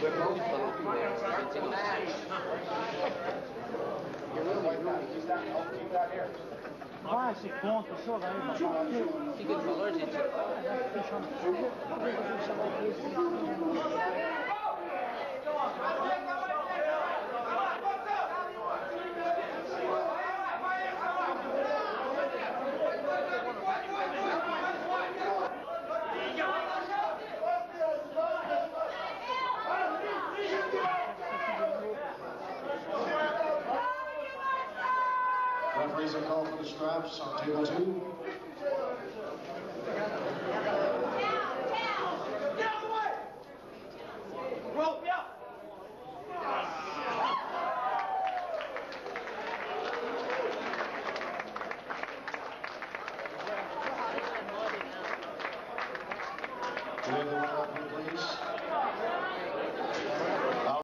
Vai, esse ponto, joga aí, mano. Fica de valor, gente. Referees have called for the straps on table 2.